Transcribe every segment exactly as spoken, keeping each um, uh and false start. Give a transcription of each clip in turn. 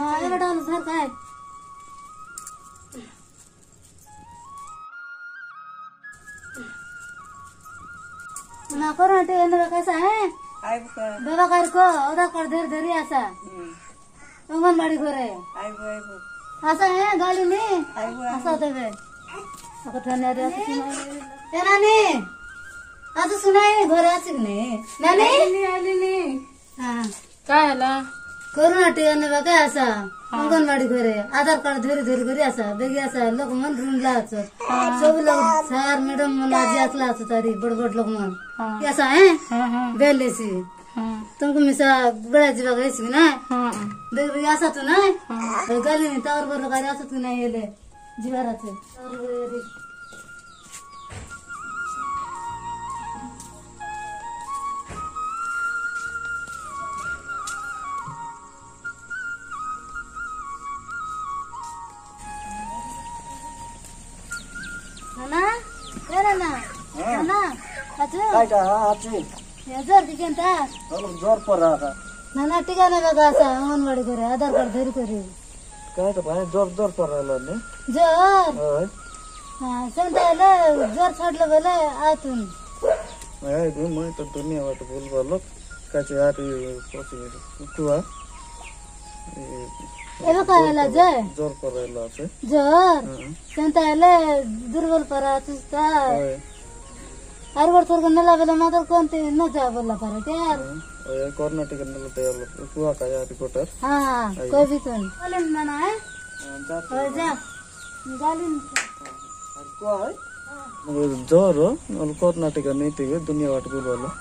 हाँ ये बेटा घर का है ना करो आंटी ये कैसा है बेबा कर को उधर कर देर देरी ऐसा अंगनबाड़ी करे ऐसा है गाली नहीं ऐसा देवे अगर थाने रे ऐसा सुनाई ए नानी आज सुनाई घरे आछी नहीं नानी आली आली नहीं हां काय हला कोरोना टीका ने बका ऐसा अंगनबाड़ी करे आधार कार्ड धीरे धीरे करी ऐसा बेगी ऐसा लोग मन रुनला छ सब लोग सर मैडम मन आज असला छ तारी बड़ बड़ लोग मन ऐसा है हां हां बेले सी हां तुमको मिसा बड़ा जीवा गई छी ना हां देख भी ऐसा तो ना हां गाली नहीं तार बर लगा ऐसा तो नहीं ले जीवा रहते और ना ना ना ना अच्छा काटा आछि ये जोर दिखेन ता हलो जोर पर रहा ना ना टीका ने बगा सा अंगनबाड़ी करे आधार कार्ड धरी करे काटा भाई जोर जोर पर रहलो ने जोर हां हां संताले जोर छोड़ले बेले आतुन ए दु म त दुनिया बात बोल बोलो काचे यार पोसी कुआ एबे कहला जे जोर पर रहलो छे जोर संताले दुर्बल पर आतुस्ता आर बार थोर नला बेला मात्र कोनते न जा बोला पर यार ए कोरोना टिकट नला तैयार कुआ का यार रिपोर्टर हां कोई भी तुम बोले ना ना है जा जा गालिन कुआ है मगर जोर और कोरोना टिकट नहीं थे दुनिया बात बोल बोलो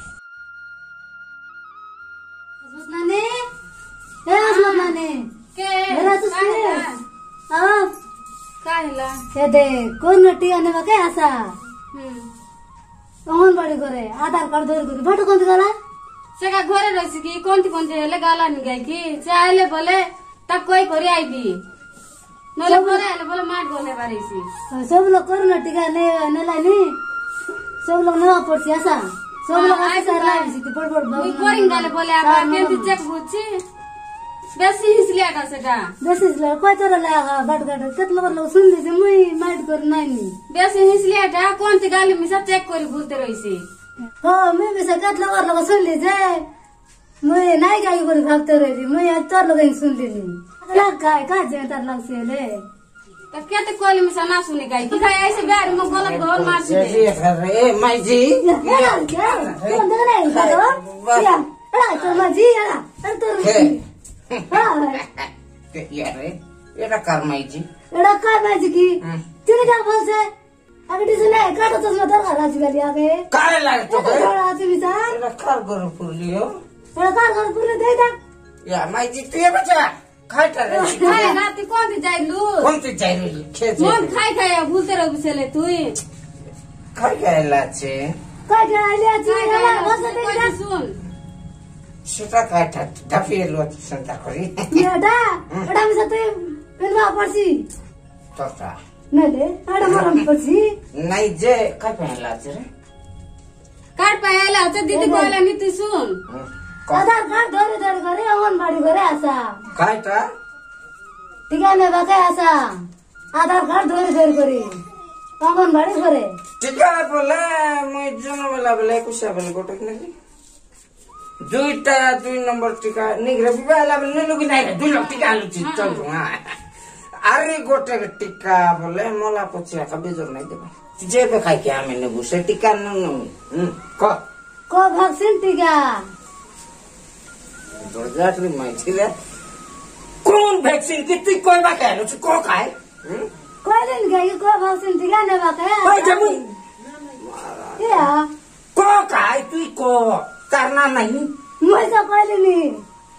नानी ए नानी के मेरा तो सुने हां काहेला के दे कोन टिया ने बके आसा हम अंगनबाड़ी करे आधार कार्ड धर कर फोटो कोन गला सेका घरे रसी की कोनती कोनती हेले गाला नि गई की चाहले बोले तब कोई करे आईबी नले बोले हेले बोले माट बोले बारीसी सब लोग कोरोना टीका ने नलानी सब लोग नवा पड़सी आसा सब लोग आसा लाइसी की पड़ पड़ कोई कोरिंग गाले बोले आ केंती चेक बुची बेसी हिसलिया का सेटा बेसी हिसलिया कोई तरह लगा बाट गाट केतलो लोग सुन दे मुई माइट कर नानी बेसी हिसलिया टा कोनती गाली में सब चेक करी बोलते रहिसी हो मैं भी केतलो बार लोग सुन ली जे मुई नाही गाई करी भागते रही मुई आज तोर लोग सुन लीनी लग काय का जे तर लग से ले तब केते कोली में सना सुने गाई की गाय ऐसे बार में गलत घोर मार सी दे ए माई जी क्या कौन दे नहीं करो या अड़ा तो मां जी अड़ा तो यारे एड़ा कर माई जी एड़ा कर माई जी की तेरे क्या बोल से आगे डिस नहीं काटो तो मत कर राज गली आगे काले लाग तो एड़ा आते विचार एड़ा कर कर पुरलियो एड़ा कर कर पुरले दे दा या माई जी तू ये बच्चा खाई कर रे खाई राती कौन ती जाइलू कौन ती जाइलू खेत मन खाई खाई भूलते रहो बिसेले तू खाई खाई लाचे खाई खाई लाचे एला बस दे दा सुन सेटा काटा ढफिएलो संता करी एडा एडा में सते पेनवा पड़सी तोता नले एडा मरम पड़सी नहीं जे का पहला रे कार्ड पहला तो दीदी कहला नी तू सुन आधार कार्ड धरे धरे करे अंगनबाड़ी करे आसा काटा टीका ने बका आसा आधार कार्ड धरे धरे करे अंगनबाड़ी करे टीका बोले मैं जन वाला बोले कुछ बोले गोटक नहीं दुईटा दुई नंबर टीका निग्रे बिबाला बोले लोग नहीं दुई लोग टीका लुची चल हां अरे गोटे टीका बोले मला पछिया का बेजोर नहीं देबे जे पे खाई के हमें ने बुसे टीका न न को को वैक्सीन टीका जोरदार रे माई छिले कौन वैक्सीन की तू कोई बा कहलो छ को खाए कोई दिन गई को वैक्सीन टीका ने बका ओए जमु या को खाए तू को करना नहीं मुझे तो कोई नहीं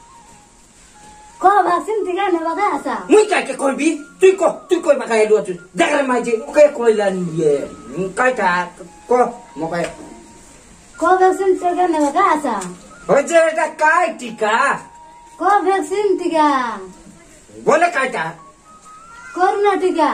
को वैक्सीन टीका ने बका आसा मुई का के कोई भी तू को तू कोई बका लो तू देख माई जी ओके कोई ला नहीं ये काटा को मके को वैक्सीन टीका ने बका आसा हो जे बेटा काय टीका को वैक्सीन टीका बोले काटा कोरोना टीका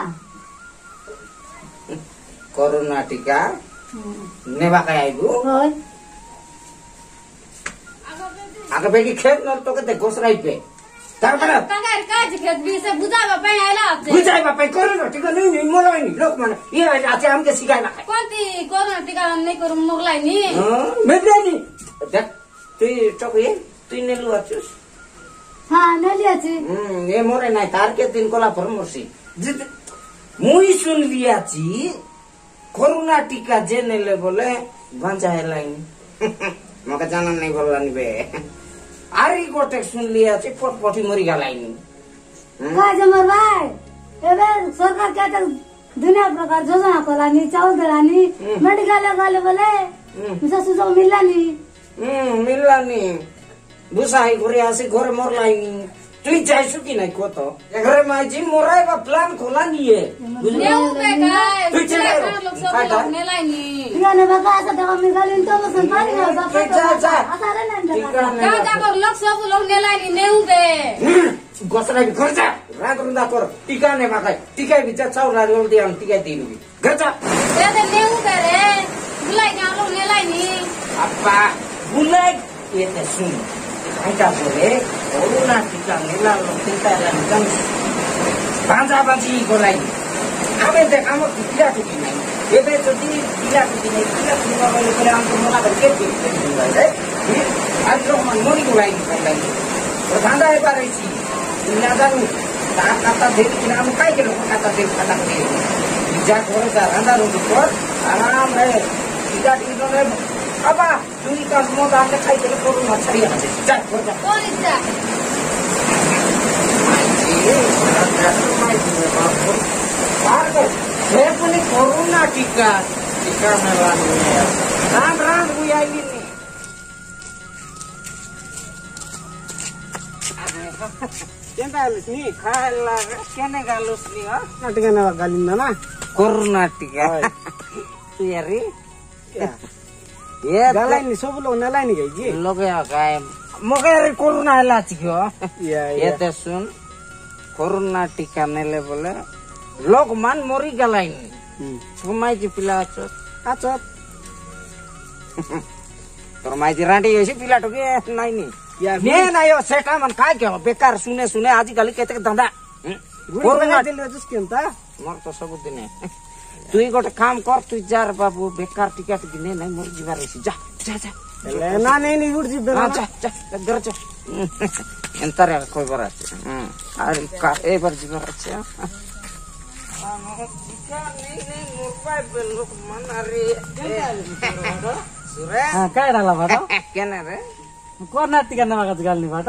कोरोना टीका नेबा का आइबो होय आगे बेगी खेत न तो के घोसराई पे ତାପରେ ତାଙ୍କାର କାଜ ଖେତ ବି ସେ ବୁଝାଇବା ପାଇଁ ଆଇଲା ଅଛି ବୁଝାଇବା ପାଇଁ କରୁନ ଟିକେ ନେଇ ନି ମୋଲାଇନି ଲୋକମାନେ ଇଏ ଅଛି ଆମକେ ଶିଖାଇବା कोणती कोरोना टीका नाही करून मोगलाय नी मेबरानी देख तुई टोके तुई नेलु आछुस हा नेली अछि हम्म ए मोरे नाही तार के दिन कोला पर मोरसी जित मुई सुन लिया छी कोरोना टीका जे नेले बोले गांजा हेलाइन मके जाना नहीं बोललानी बे आरी गोटे सुन लिया छी पटपटी मरी गलाइनी काय जमर भाई एबे सरकार के त दुनिया प्रकार योजना कोलानी चाउल देलानी मेडिकल गाले बोले मिसा सुजो मिललानी हम्म मिललानी बुसाई घरे आसे घरे मोरलाइनी तुई जाइसु कि नाही को तो घरे माजी मोराइबा प्लान खोलानी है नेउ पे काय तुई चले लोग सब लोग नेलानी टीका ने बका असा दवा मिगालिन तो बसन पानी ना बापा जा जा असा रे ना टीका का का कर लोग सब लोग नेलानी नेउ पे गोसरा भी घर जा रात रुंदा कर टीका ने माकाय टीका भी जा चाउला रोल दे हम टीका दे लुगी घर जा दे दे नेउ पे रे बुलाई ना लोग नेलानी अप्पा बुलाई ये ते सुन आइता बोले कोरोना टीका नेला लोग चिंता लगन बाजा बाजी गोलाई आबे देख हम टीका टीकी नहीं ये बे तो दी टीका टीकी नहीं टीका टीका बोले बोले हम तो मोला करके टीका है आज लोग मन मोरी गोलाई गोलाई और धांदा है बारे छी दुनिया दारू ता खाता देख कि हम काय के लोग खाता देख खाता करे जा घर का धांदा रो पर आराम है टीका टीका ने अबा तुई का मोद आके खाई के कोरोना छड़ी आ जा घर जा कौन इच्छा कोरोना टीका टीका में राम राम हुई आई केंता गालुस नी खाला केने गालुस नी ह टीका ने गालिन ना कोरोना टीका यारी ये गालाइन सब लोग नलाइन गई जी लोग गाय मगे कोरोना हला छियो ये ते सुन कोरोना टीका नेले बोले लोग मान मोरी गलाइन सुमाई जी पिला आछो आछो तोर माई जी रांडी होसी पिला टके नाइ नी ने नायो सेटा मन काय के बेकार सुने सुने आज काली केते धंदा कोरोना दिल रजस केनता मोर तो सब दिन तुई गोटे काम कर तू जार बाबू बेकार टिका टिकी ने नहीं मोर जीवा रही जा जा जा ना नहीं नहीं उड़ जी जा जा घर जा एंतर कोई बार আছে আর का ए बार जीवा আছে टिका नहीं नहीं मोर पाए लोग मन अरे सुरे हां काय डाला बाटो केने रे कोरोना टिका ने मागा गालनी बाटो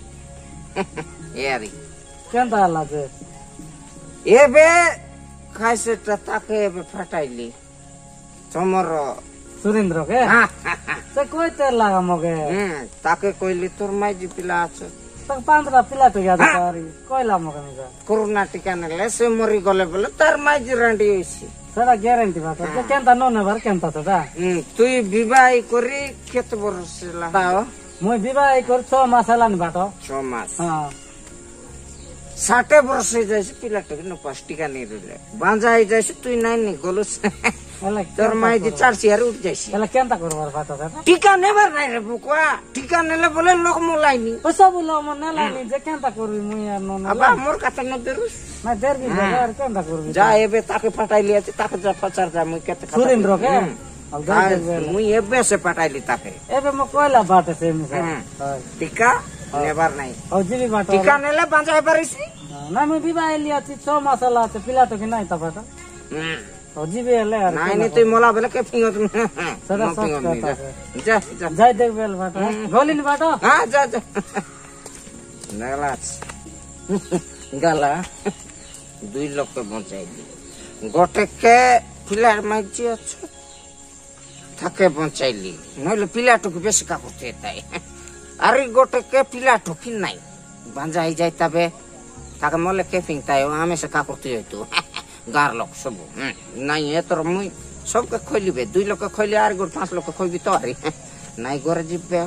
यारी केनता हला जे ए बे खाइसे ताके फटाइली चमर सुरेंद्र के से कोई तेर लागा मगे हम्म ताके कोइली तोर माई जी पिला छ तक पांचरा पिला तो याद करी कोइला मगे मगे कोरोना टीका नेले से मरी गले बोले तार माई जी रांडी होइसी सदा ग्यारंटी बात तो केनता न ने भर केनता सदा हम्म तुई विवाह करी केत वर्ष ला ताओ मोय विवाह कर छह मास हला नि बाटो छह मास हां साठे वर्ष जैसे पिला टके न पष्टिका नहीं रहले बांजा आई जैसे तू नहीं नहीं गोलुस तोर माई जी चार सियार उठ जैसी एला केनता करबार बात है टीका नेबर नहीं रे बुकवा टीका नेले बोले लोग मोलाइनी ओ सब लोग मन नेलानी जे केनता करबी मुई यार न अबा मोर कत न देरुस मैं देर भी यार केनता करबी जा एबे ताके पटाइली अछि ताके जा पचार जा मुई केते सुरेंद्र के मुई एबे से पटाइली ताके एबे म कोइला बात से मिसा टीका नेबर नहीं ओ जीवी बात टीका नेले बांजा परिसी ना मैं विवाह लिया छी छह मास ला त पिला तो कि नहीं त बात हम्म ओ जीवी ले यार नहीं नहीं तू मोला बेले के फिंगो तुम सदा सब जा जा जाय देख बेल बात गोलिन बात हां जा जा नगलाच गला दुई लोग के बचाइली गोटे के पिला माइची छ थाके बचाइली नले पिला तो बेस का होते ताई अरे गोटे के पिला ठोकी नहीं बांजा ही जाए तबे ताके मोले के फिंगताय आमे से का करते है तू गार लोग सब नहीं है तो मुई सब के खोली बे दुई लोग के खोली आर गोट पांच लोग के खोली तो अरे नहीं गोरे जिबे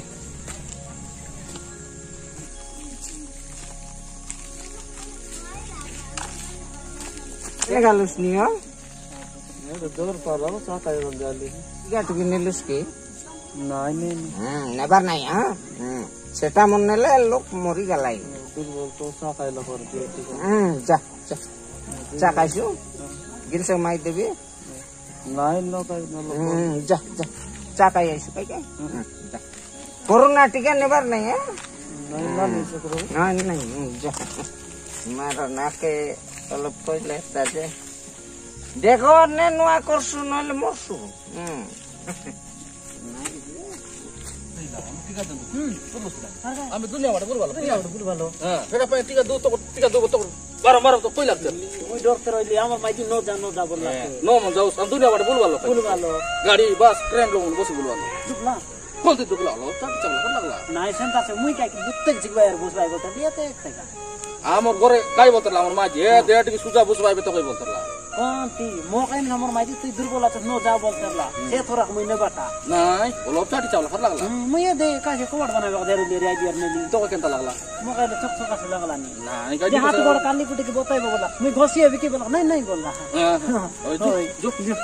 ए गालुस नी हो ये तो दूर पालो साता है गाली गाट के नेलुस के नहीं नहीं हम्म नेबर नहीं हां हम्म सेटा मन नेले लोग मोरी गलाई ফুটবল তো চা খাইলা করছে ঠিক আছে হুম যা যা চা খাইছো গিলসে মাই দেবি নাই ন কাই ন হুম যা যা চা খাই আইছো কাই কাই যা कोरोना टीका नेबर नहीं है नहीं ना नहीं सकरो हाँ नहीं जा मारा नाके अलग कोई लेता जे देखो ने नुआ करसु नले मरसु हम्म আমি দুনিয়া বাড়া বলবালো দুনিয়া বাড়া বলবালো হ্যাঁ সেটা পাই টিকা দো তো টিকা দো তো বারো বারো তো কই লাগছে ওই ডক্টর হইলি আমার মাইজি নো যা নো যা বললা নো মন যাও দুনিয়া বাড়া বলবালো বলবালো গাড়ি বাস ট্রেন রোম বসে বলবালো দুবলা কোনতে দুবলা হলো চাপ চাপ লাগলা নাই সেন্টা সে মুই কাই বুঝতে জিগবা আর বুঝবাই বলতা দিয়াতে একটা আমার ঘরে কাই বলতলা আমার মাঝে দেহটিকে সুজা বুঝবাইবে তো কই বলতলা কোনটি মো কাই আমার মাইজি তুই দুর্বল আছে নো যা বলতলা সে থোরা মুই নেবাটা নাই বলো চাটি চাवला খার লাগলা মুই দে কাছে কোড বানাবে দেরু দে রাই দিয়ার নেলি তো কেনতা লাগলা মো কাই চক চক আছে লাগলা নি নাই কাই যে হাত বড় কালি কুটি কি বতাইব বলা মুই ঘষিয়ে বিকি বলা নাই নাই বললা হ্যাঁ ওই যুক যুক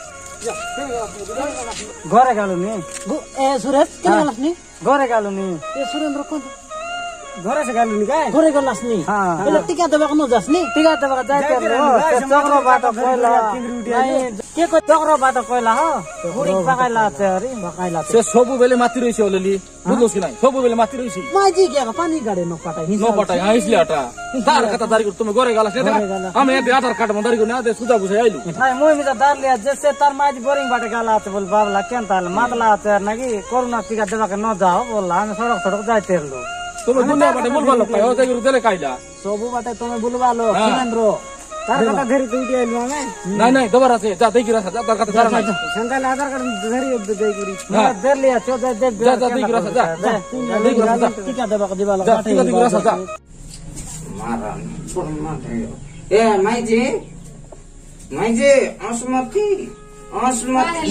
ঘরে গেল নি এ সুরেশ কেন গেলাস নি ঘরে গেল নি এ সুরেন্দ্র কোন ঘরে সে গেল নি গায় ঘরে গেলাস নি হ্যাঁ এলে টিকা দেবা কোন যাস নি টিকা দেবা যাইতে রে চক্র বাত কইলা নাই কে কই চক্র বাত কইলা হ গুড়ি পাকাইলা আছে রে পাকাইলা সে সবু বেলে মাতি রইছে ওলেলি বুঝলস কি নাই সবু বেলে মাতি রইছে মাজি কে পানি গাড়ে ন পাটাই নো পটাই আইসলি আটা তার কথা দাঁড়ি তুমি ঘরে গেলাস না আমি এতে আধার কার্ড মন দাঁড়ি না দে সুজা বুঝে আইলু ভাই মই মিটা দার লিয়া জেসে তার মাজি বোরিং বাটে গালা আছে বল বাবলা কেন তাহলে মাতলা আছে নাকি করোনা টিকা দেবা কে ন যাও বললা আমি সড়ক সড়ক যাইতে রলো তুমি দুনিয়া বাটে বলবালো কই ওতে গুরু দেলে কাইলা সবু বাটে তুমি বলবালো সুরেন্দ্র তার কথা ধরি তুই আইলু আমি নাই নাই দবার আছে যা দেখি রাসা যা তার কথা ধরা নাই संगाल आधार कार्ड धरी दे गुरी दे लिया चौदह दे जा जा देखि रासा जा देखि रासा टिका देबा के दिवाला जा टिका देखि रासा जा मारा छोड़ मत ए माई जी माई जी असमति असमति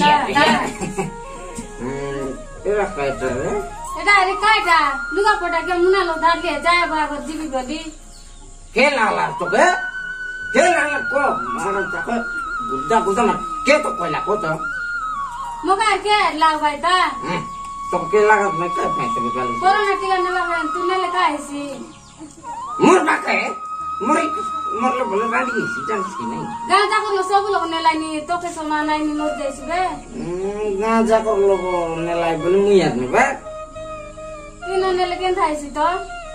हम्म एरा काइटा रे এটা আরে কাইটা লুগা পটা কে মুনালো দাঁড়িয়ে যায় বাবা দিবি বলি के लाला तो के के लाला को मारा तक गुद्दा गुद्दा ना के तो कोइला को तो মগা কে লাগ বাইতা तो के लगा मैं क्या पैसे निकाल कोरोना टीका নেবা বলেন তুই নেলে কাইছি मोर बाके मोरी मोर ले बोले राडी सी जानस की नहीं গাঁজা করলো সব লোক নেলাইনি তোকে সমান আইনি মোর দেইছি বে गांजा को लोग ने लाई बोले मुई आदमी बे তুই ন নেলে কেন থাইছি তো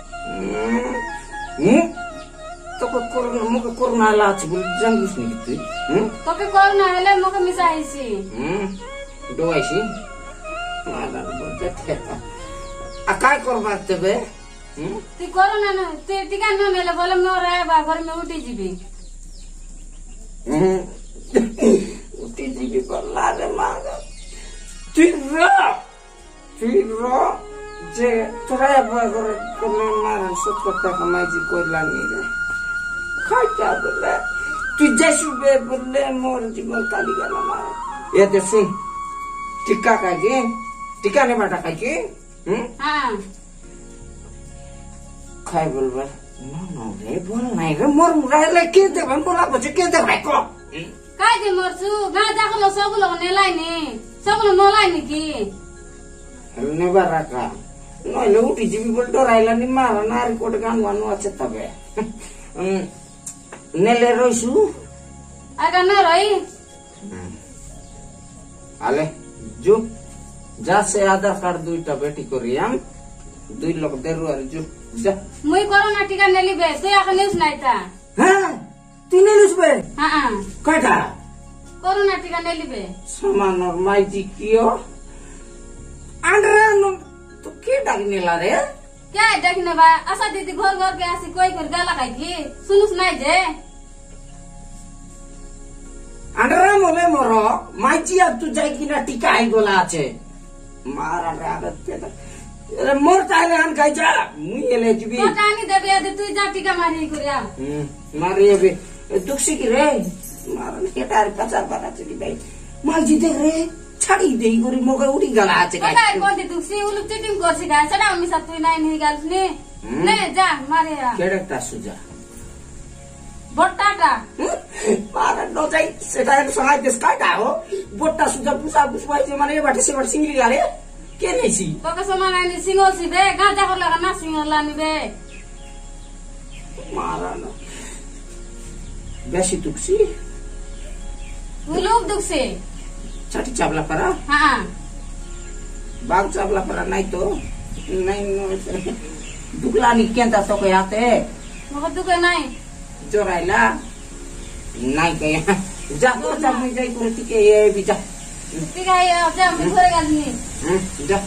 हम्म तो को कोरोना मुके कोरोना लाच बोल जानस नहीं तू हम्म তোকে করোনা হলে মোকে মিশাইছি हम्म दोआइसी मारा बोलते आ काय करबा तबे हम्म তুই করোনা না তুই টিকা ন নেলে বলে ন রে বা ঘর মে উঠি যাবি उठी जीवी पल्ला रे मागा तुई रो तुई रो जे तोरा बगर कोने मारन सत्ता कमाई जी कोइला नी रे खाइता बोले तू जैसु बे बोले मोर जीवन काली गला मार ये दे सुन टिक्का का के टिक्का ने बाटा का के हम हां खाइ बोलबा न न रे बोल नाही रे मोर मुराले के दे हम बोला बचे के दे भाई को কাই যে মরছু গাঁজা করলো সব লোক নেলাইনি সব লোক নলাইনি কি ने बाराका नले उठी जीवी बोल डराइला नि मारा नारी कोट गान वानु আছে তবে नेले রইছু আগা ন রই আলে জু যা সে আধার কার্ড দুইটা বেটি করিয়াম দুই লোক দেরু আর জু যা মুই করোনা টিকা নেলি বে তুই আগে নিউজ নাইতা হ্যাঁ তুই নেলিস বে হ্যাঁ হ্যাঁ কয়টা করোনা টিকা নেলি বে সমান আর মাইজি কিও আন্ডরানো তো কি ডাক নেলা রে কে দেখনে বা আশা দিদি ঘর ঘর কে আসি কই কই গালা খাই কি শুনুস নাই যে আন্ডরা মলে মর মাইজি আর তুই যাই কিনা টিকা আই গোলা আছে মারা রে আদত পেদা রে মোর তাইলে আন খাই যা মুই এলে জিবি তো টানি দেবে আদি তুই যা টিকা মারি করিয়া হুম মারি এবে দুঃখী কি রে মারা কেটার পাচার পাতা চলি ভাই মাইজি দেখ রে ছাড়ি দেই করি মগে উড়ি গলা আছে তো কাই কোন দি দুসি উলুক চিটিং করছি গা সেটা আমি সব তুই নাই নি গালস নি নে যা মারে কেডাটা সুজা বট্টাটা মারা ন যাই সেটা এক সহায় দেশ কাটা হো বট্টা সুজা পুষা পুষবাই যে মানে বাটে সে বাটে সিঙ্গলি গারে কে নেছি তোকে সমান আইনি সিঙ্গল সি বে গাঁজা করলে না সিঙ্গল আনি বে मारा ना बेसी दुखसी गुलूब दुख से छठी चावला परा हाँ बाग चावला परा नहीं तो नहीं दुखला नहीं क्या था तो क्या थे मगर दुख नहीं जोराइला नहीं कहीं जा तो जा मैं जाई करती के ये भी जा ठीक है अब जा मैं घरे गाली जा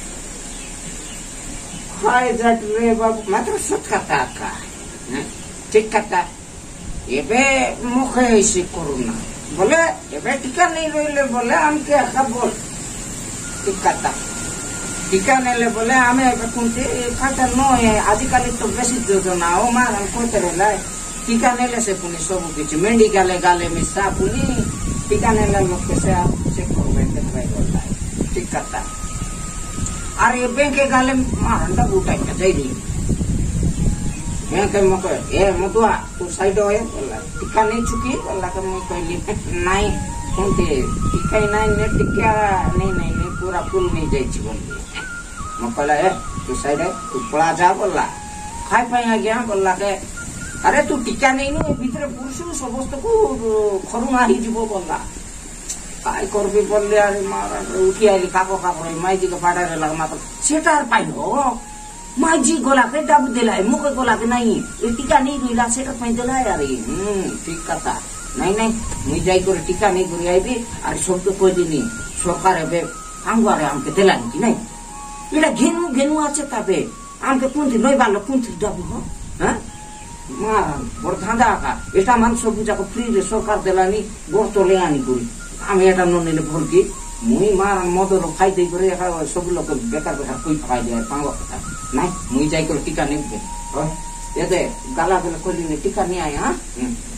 हाय जाट रे बाबू मात्र सत खाता का ठीक खाता ये बे मुखे ऐसे कोरोना बोले ये बे टीका नहीं रोइले बोले हम के आखा बोल ठीक खाता टीका नहीं ले बोले हमें कुंते खाता नो है आजकल तो बेसी योजना हो मार हम को तेरेला टीका नहीं ले से पुनी सब कुछ मेंढी गाले गाले में सा पुनी टीका नहीं ले लोग कैसे आप चेक करो मैं ट्राई करता है ठीक करता अरे बैंक के गाले मारंडा बूटा का जाइदी बैंक के मको ए मतुआ तू साइड होए बोला टीका नहीं चुकी बोला का मैं कहली नहीं कोनते टीका नहीं ने टीका नहीं नहीं नहीं पूरा फुल नहीं जाई छी बोली मकला ए तू साइड है तू पड़ा जा बोला खाई पाई आ गया बोला के अरे तू टीका नहीं नु भीतर पुरुष समस्त को खरुना ही जीवो बोला काय करबी बोलले अरे मारा उठी आली काको काको माइजी के फाड़ा रे लगा मात्र सेटार पाइन हो माइजी गोला के दाब देला मुख गोला के नहीं ए टीका नहीं रुइला सेटार पाइन देला यार हम ठीक कथा नहीं नहीं मुई जाई कर टीका नहीं करी आइबी अरे सब तो कोई दिनी सरकार एबे आंगवारे हमके देला कि नहीं एला घेनु घेनु आछे तबे हमके कुंती नई बालो कुंती दाबु हो हां मारा बरधांदा का एटा मान सब जाको फ्री रे सरकार देलानी गोतो ले आनी करी আমি এটা ননে ভরকি মুই মার মদর খাই দেই করে সব লোক বেকার বেকার কই খাই দেয় পাঙ্গ কথা নাই মুই যাই করে টিকা নিবে এতে গালা গেলে কইলি টিকা নিয়ে আয় হ্যাঁ